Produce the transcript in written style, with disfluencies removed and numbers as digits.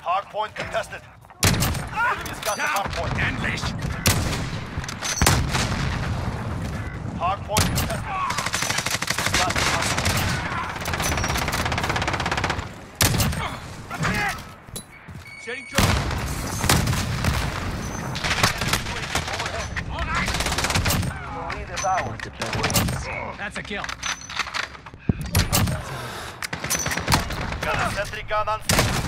Hardpoint contested. Enemy's got the hardpoint. Endlich! Hardpoint contested. Got the hardpoint. Setting drone. The lead is ours. That's a kill. Got a sentry gun on.